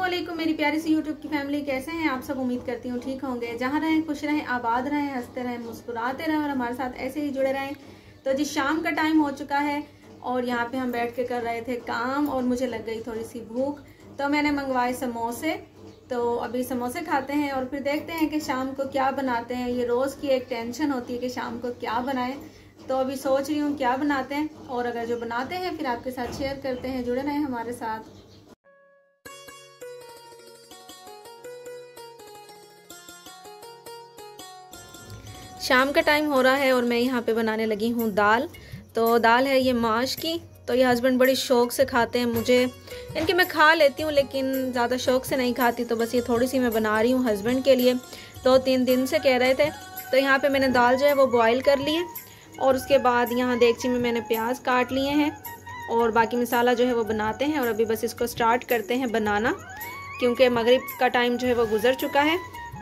अस्सलामुअलैकुम मेरी प्यारी सी यूट्यूब की फैमिली, कैसे हैं आप सब। उम्मीद करती हूँ ठीक होंगे। जहाँ रहें खुश रहें, आबाद रहें, हंसते रहें, मुस्कुराते रहें और हमारे साथ ऐसे ही जुड़े रहें। तो जी शाम का टाइम हो चुका है और यहाँ पे हम बैठ के कर रहे थे काम और मुझे लग गई थोड़ी सी भूख, तो मैंने मंगवाए समोसे। तो अभी समोसे खाते हैं और फिर देखते हैं कि शाम को क्या बनाते हैं। ये रोज़ की एक टेंशन होती है कि शाम को क्या बनाएं, तो अभी सोच रही हूँ क्या बनाते हैं और अगर जो बनाते हैं फिर आपके साथ शेयर करते हैं। जुड़े रहें हमारे साथ। शाम का टाइम हो रहा है और मैं यहाँ पे बनाने लगी हूँ दाल। तो दाल है ये माश की, तो ये हस्बैंड बड़ी शौक से खाते हैं। मुझे इनके मैं खा लेती हूँ लेकिन ज़्यादा शौक से नहीं खाती, तो बस ये थोड़ी सी मैं बना रही हूँ हस्बैंड के लिए। 2-3 दिन से कह रहे थे। तो यहाँ पे मैंने दाल जो है वो बॉईल कर ली है और उसके बाद यहाँ देगची में मैंने प्याज काट लिए हैं और बाकी मसाला जो है वो बनाते हैं। और अभी बस इसको स्टार्ट करते हैं बनाना, क्योंकि मगरिब का टाइम जो है वो गुजर चुका है।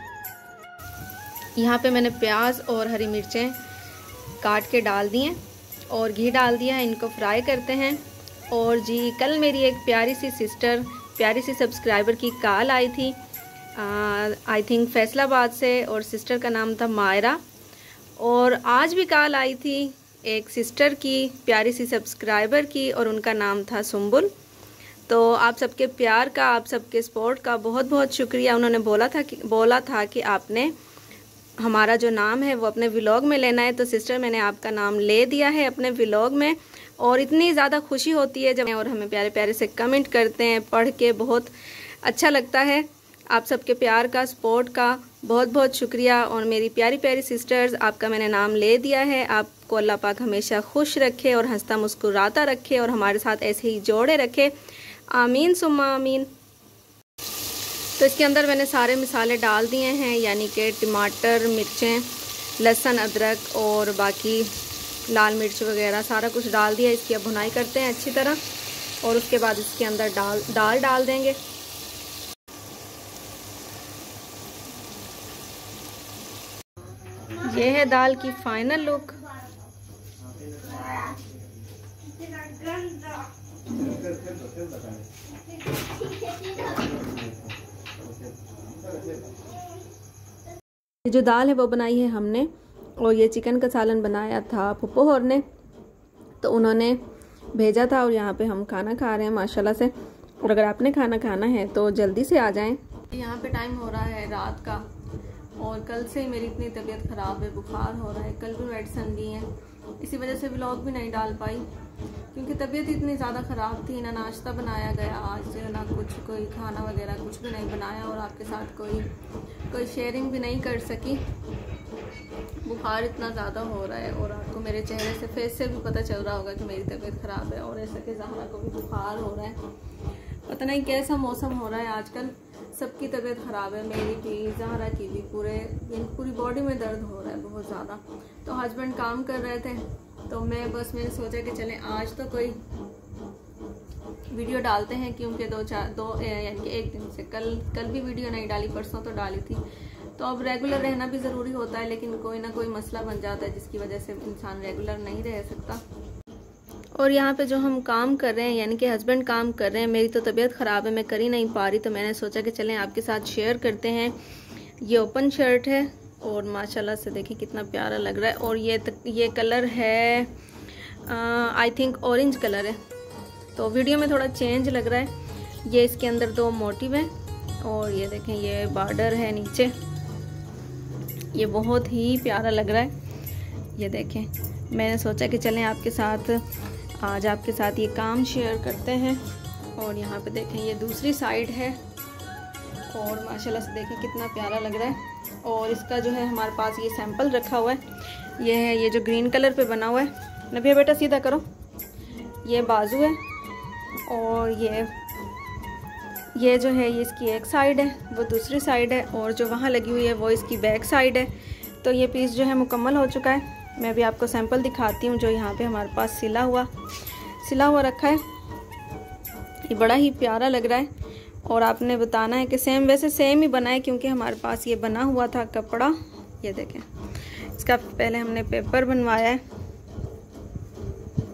यहाँ पे मैंने प्याज और हरी मिर्चें काट के डाल दी हैं और घी डाल दिया है। इनको फ्राई करते हैं। और जी कल मेरी एक प्यारी सी सब्सक्राइबर की कॉल आई थी, आई थिंक फैसलाबाद से, और सिस्टर का नाम था मायरा। और आज भी कॉल आई थी एक सिस्टर की, प्यारी सी सब्सक्राइबर की, और उनका नाम था सुम्बुल। तो आप सबके प्यार का, आप सबके सपोर्ट का बहुत बहुत शुक्रिया। उन्होंने बोला था कि आपने हमारा जो नाम है वो अपने व्लॉग में लेना है। तो सिस्टर मैंने आपका नाम ले दिया है अपने व्लॉग में और इतनी ज़्यादा खुशी होती है जब और हमें प्यारे प्यारे से कमेंट करते हैं, पढ़ के बहुत अच्छा लगता है। आप सबके प्यार का, सपोर्ट का बहुत बहुत शुक्रिया। और मेरी प्यारी प्यारी सिस्टर्स, आपका मैंने नाम ले दिया है। आपको अल्लाह पाक हमेशा खुश रखे और हंसता मुस्कुराता रखे और हमारे साथ ऐसे ही जोड़े रखे। आमीन सुम्मा आमीन। तो इसके अंदर मैंने सारे मसाले डाल दिए हैं, यानी कि टमाटर, मिर्चें, लहसुन, अदरक और बाकी लाल मिर्च वगैरह सारा कुछ डाल दिया। इसकी अब भुनाई करते हैं अच्छी तरह और उसके बाद इसके अंदर दाल डाल देंगे। ये है दाल की फाइनल लुक। ये जो दाल है वो बनाई है हमने, और ये चिकन का सालन बनाया था फुप्पो होर ने, तो उन्होंने भेजा था और यहाँ पे हम खाना खा रहे हैं माशाल्लाह से। और अगर आपने खाना खाना है तो जल्दी से आ जाएं। यहाँ पे टाइम हो रहा है रात का और कल से मेरी इतनी तबीयत ख़राब है, बुखार हो रहा है। कल भी मेडिसिन ली है, इसी वजह से व्लॉग भी नहीं डाल पाई क्योंकि तबीयत इतनी ज़्यादा ख़राब थी। ना नाश्ता बनाया गया आज, ना कुछ कोई खाना वगैरह कुछ भी नहीं बनाया और आपके साथ कोई शेयरिंग भी नहीं कर सकी। बुखार इतना ज़्यादा हो रहा है और आपको मेरे चेहरे से, फेस से भी पता चल रहा होगा कि मेरी तबीयत ख़राब है। और ऐसा कि ज़हरा को भी बुखार हो रहा है। पता नहीं कैसा मौसम हो रहा है आजकल, सबकी तबीयत ख़राब है, मेरी भी, ज़हरा की भी, पूरी बॉडी में दर्द हो रहा है बहुत ज़्यादा। तो हस्बैंड काम कर रहे थे तो मैंने सोचा कि चलें आज तो कोई वीडियो डालते हैं, क्योंकि यानी कि एक दिन से कल भी वीडियो नहीं डाली, परसों तो डाली थी। तो अब रेगुलर रहना भी ज़रूरी होता है, लेकिन कोई ना कोई मसला बन जाता है जिसकी वजह से इंसान रेगुलर नहीं रह सकता। और यहाँ पे जो हम काम कर रहे हैं, यानी कि हस्बैंड काम कर रहे हैं, मेरी तो तबीयत ख़राब है, मैं कर ही नहीं पा रही। तो मैंने सोचा कि चलें आपके साथ शेयर करते हैं। ये ओपन शर्ट है और माशाल्लाह से देखिए कितना प्यारा लग रहा है। और ये कलर है आई थिंक ऑरेंज कलर है, तो वीडियो में थोड़ा चेंज लग रहा है। ये इसके अंदर 2 मोटिव हैं और ये देखें ये बॉर्डर है नीचे, ये बहुत ही प्यारा लग रहा है। ये देखें, मैंने सोचा कि चलें आज आपके साथ ये काम शेयर करते हैं। और यहाँ पे देखें ये दूसरी साइड है और माशाल्लाह से देखें कितना प्यारा लग रहा है। और इसका जो है हमारे पास ये सैंपल रखा हुआ है। ये है ये जो ग्रीन कलर पे बना हुआ है। नबिया बेटा सीधा करो। ये बाजू है और ये जो है ये इसकी एक साइड है, वो दूसरी साइड है, और जो वहाँ लगी हुई है वो इसकी बैक साइड है। तो ये पीस जो है मुकम्मल हो चुका है। मैं भी आपको सैंपल दिखाती हूँ जो यहाँ पे हमारे पास सिला हुआ रखा है। ये बड़ा ही प्यारा लग रहा है और आपने बताना है कि वैसे सेम ही बनाए, क्योंकि हमारे पास ये बना हुआ था कपड़ा। ये देखें, इसका पहले हमने पेपर बनवाया है।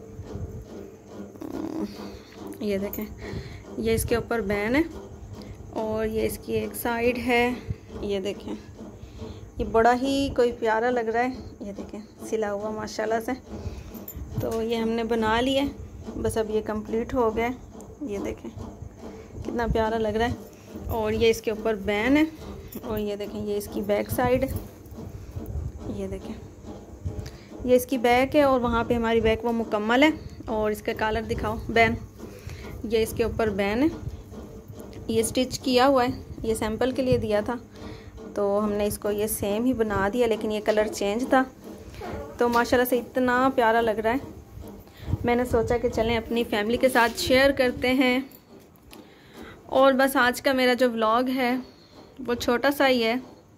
ये देखें, ये इसके ऊपर बैन है और ये इसकी एक साइड है, ये देखें, ये बड़ा ही कोई प्यारा लग रहा है, ये देखें सिला हुआ माशाल्लाह से। तो ये हमने बना लिया, बस अब ये कंप्लीट हो गया, ये देखें कितना प्यारा लग रहा है। और ये इसके ऊपर बैन है, और ये देखें ये इसकी बैक साइड, ये देखें ये इसकी बैक है, और वहाँ पे हमारी बैक वो मुकम्मल है। और इसका कलर दिखाओ, बैन, ये इसके ऊपर बैन है, ये स्टिच किया हुआ है, ये सैंपल के लिए दिया था तो हमने इसको ये सेम ही बना दिया, लेकिन ये कलर चेंज था। तो माशाल्लाह से इतना प्यारा लग रहा है, मैंने सोचा कि चलें अपनी फैमिली के साथ शेयर करते हैं। और बस आज का मेरा जो व्लॉग है वो छोटा सा ही है,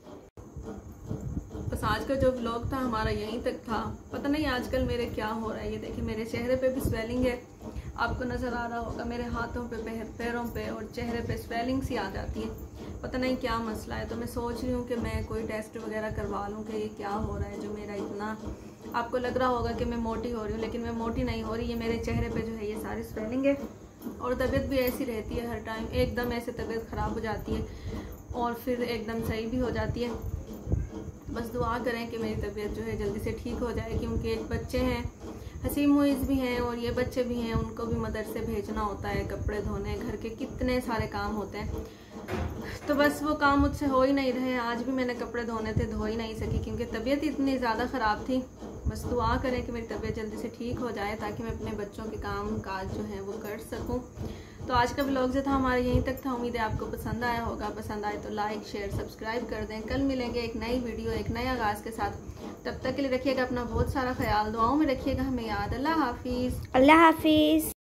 बस आज का जो व्लॉग था हमारा यहीं तक था। पता नहीं आजकल मेरे क्या हो रहा है, ये देखिए मेरे चेहरे पे भी स्वेलिंग है, आपको नज़र आ रहा होगा, मेरे हाथों पे, पैरों पे और चेहरे पे स्वेलिंग सी आ जाती है, पता नहीं क्या मसला है। तो मैं सोच रही हूँ कि मैं कोई टेस्ट वगैरह करवा लूँ कि ये क्या हो रहा है जो मेरा इतना, आपको लग रहा होगा कि मैं मोटी हो रही हूँ, लेकिन मैं मोटी नहीं हो रही, ये मेरे चेहरे पे जो है ये सारी स्वेलिंग है। और तबीयत भी ऐसी रहती है हर टाइम, एकदम ऐसे तबीयत ख़राब हो जाती है और फिर एकदम सही भी हो जाती है। बस दुआ करें कि मेरी तबीयत जो है जल्दी से ठीक हो जाए, क्योंकि एक बच्चे हैं, हसीम मुइज़ भी हैं और ये बच्चे भी हैं, उनको भी मदरसे भेजना होता है, कपड़े धोने, घर के कितने सारे काम होते हैं। तो बस वो काम मुझसे हो ही नहीं रहे। आज भी मैंने कपड़े धोने थे, धो ही नहीं सकी क्योंकि तबीयत इतनी ज़्यादा ख़राब थी। बस दुआ करें कि मेरी तबीयत जल्दी से ठीक हो जाए ताकि मैं अपने बच्चों के काम काज जो है वो कर सकूं। तो आज का व्लॉग जो था हमारा यहीं तक था, उम्मीद है आपको पसंद आया होगा। पसंद आए तो लाइक शेयर सब्सक्राइब कर दें। कल मिलेंगे एक नई वीडियो, एक नए आगाज़ के साथ। तब तक के लिए रखिएगा अपना बहुत सारा ख्याल, दुआओं में रखिएगा हमें याद। अल्लाह हाफिज़। अल्लाह हाफिज़।